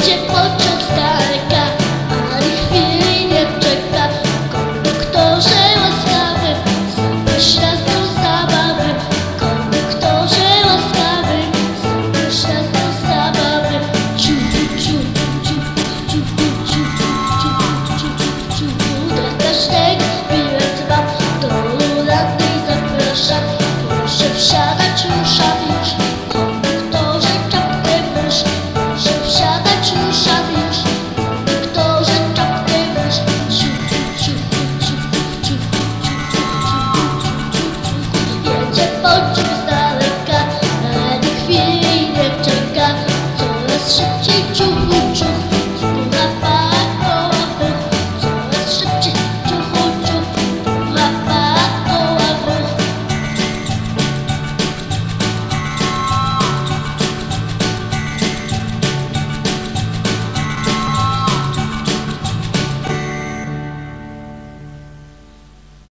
jedzie pociąg z daleka, ani chwili nie czeka. Konduktorze łaskawy, zabierz nas do zabawy. Konduktorze łaskawy, zabierz nas do zabawy. Ciu, ciu, ciu, ciu, ciu, ciu, ciu. Dla każdego bilet mam, do Lulandy zapraszam. Proszę wsiadać.